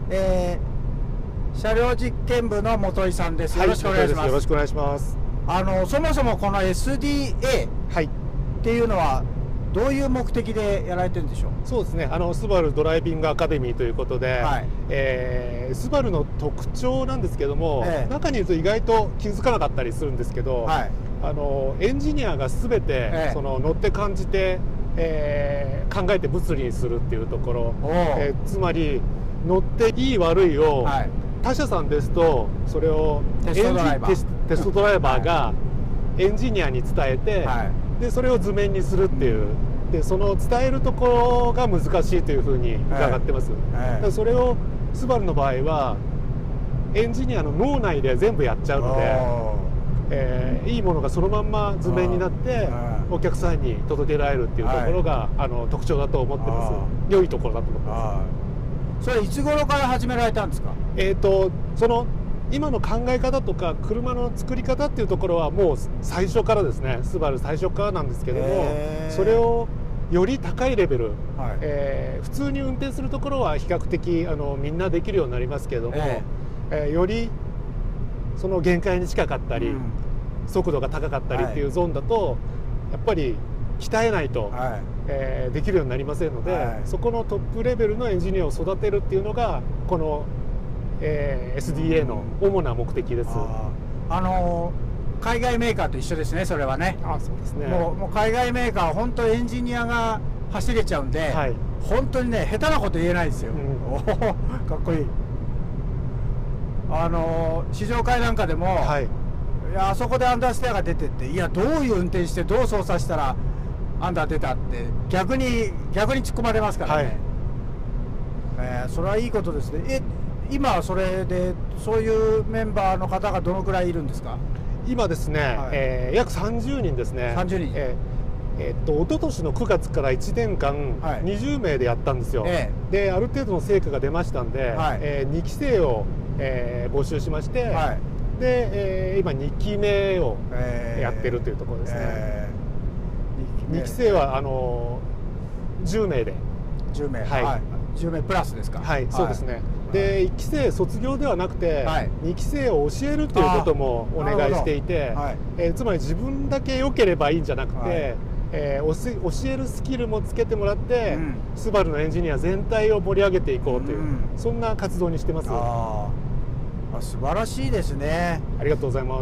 車両実験部の本井さんです。よろしくお願いします。 よろしくお願いします。 そもそもこの SDA っていうのはどういう目的でやられてるんでしょう。 そうですね。スバルドライビングアカデミーということで、スバルの特徴なんですけども、中にいると意外と気づかなかったりするんですけど、エンジニアがすべて、その乗って感じて、考えて物理にするっていうところ、つまり乗っていい悪いを、他社さんですとそれをテストドライバーがエンジニアに伝えて、でそれを図面にするっていう、でその伝えるところが難しいというふうに伺ってます。それをスバルの場合はエンジニアの脳内で全部やっちゃうので、いいものがそのまんま図面になってお客さんに届けられるっていうところが、特徴だと思ってます。良いところだと思ってます。 それいつ頃から始められたんですか。 その今の考え方とか車の作り方っていうところはもう最初からですね。スバル最初からなんですけども、それをより高いレベル、普通に運転するところは比較的みんなできるようになりますけれども、よりその限界に近かったり、速度が高かったりっていうゾーンだと、やっぱり鍛えないと、できるようになりませんので、そこのトップレベルのエンジニアを育てるっていうのがこの、SDA の主な目的です。 海外メーカーと一緒ですね。それはね。 そうですね。 もう海外メーカーは本当エンジニアが走れちゃうんで、本当にね下手なこと言えないですよ。かっこいい。試乗会なんかでも、いやあそこでアンダーステアが出てって、いやどういう運転してどう操作したらアンダー出たって逆に突っ込まれますからね。それはいいことですね。今はそれでそういうメンバーの方がどのくらいいるんですか。 今ですね、約30人ですね。 30人。 一昨年の9月から1年間20名でやったんですよ。である程度の成果が出ましたんで、2期生を、募集しまして、で、今2期目をやってるというところですね。2期生は10名で 10名、10名プラスですか。 そうですね。で1期生卒業ではなくて、2期生を教えるということもお願いしていて、つまり自分だけ良ければいいんじゃなくて、教えるスキルもつけてもらって、スバルのエンジニア全体を盛り上げていこうという、そんな活動にしてます。 素晴らしいですね。 ありがとうございます。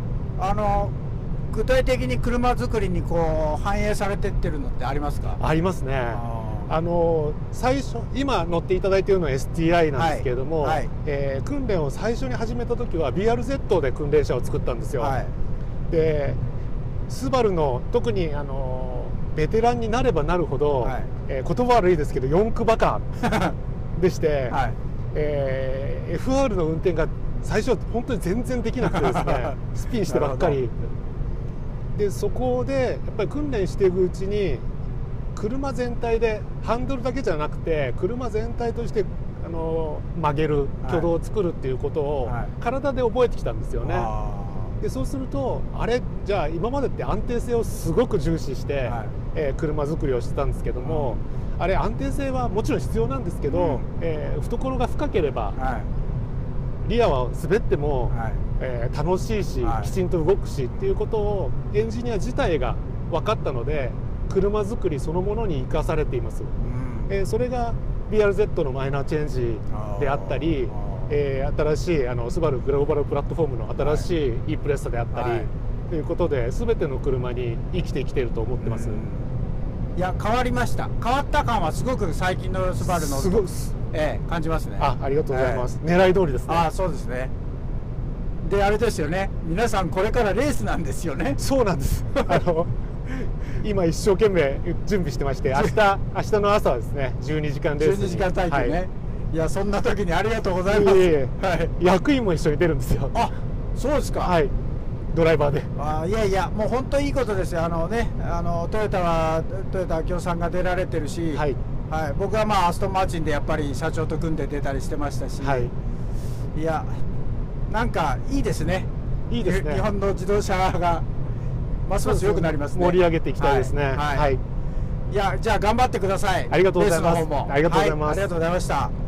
具体的に車作りにこう反映されてってるのってありますか。 ありますね。最初今乗っていただいているのは STI なんですけれども、訓練を最初に始めた時は BRZ で訓練車を作ったんですよ。でスバルの特にベテランになればなるほど、言葉悪いですけど四駆バカでして、FR の運転が最初は本当に全然できなくてですねスピンしてばっかりで、そこでやっぱり訓練していくうちに車全体でハンドルだけじゃなくて車全体として曲げる挙動を作るっていうことを体で覚えてきたんですよね。でそうするとじゃあ今までって安定性をすごく重視して、車作りをしてたんですけども、安定性はもちろん必要なんですけど、懐が深ければ、リアは滑っても、楽しいし、きちんと動くしっていうことをエンジニア自体が分かったので、車作りそのものに生かされています。それが BRZ のマイナーチェンジであったり、新しいスバルグローバルプラットフォームの新しい E プレッサであったり、ということで全ての車に生きてきていると思ってます。 いや変わりました。変わった感はすごく最近のスバルの感じますね。 ありがとうございます。狙い通りですね。 そうですね。であれですよね。皆さんこれからレースなんですよね。 そうなんです。今一生懸命準備してまして、明日の朝はですね12時間レースに。 12時間耐久ね。いやそんな時にありがとうございます。 役員も一緒に出るんですよ。 そうですか。 ドライバーで。 いやいやもう本当いいことですよ。トヨタはトヨタ明夫さんが出られてるし、僕はアストンマーチンでやっぱり社長と組んで出たりしてましたし、いやなんかいいですね。いいですね。日本の自動車がますます良くなりますね。 盛り上げていきたいですね。 いやじゃあ頑張ってください。 ありがとうございます。 ありがとうございます。ありがとうございました。